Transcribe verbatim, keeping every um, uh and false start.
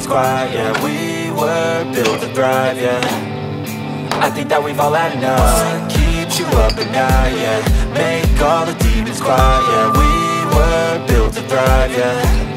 demons quiet, yeah. We were built to thrive, yeah. I think that we've all had enough. What keeps you up at night, yeah. Make all the demons quiet, yeah. We were built to thrive, yeah.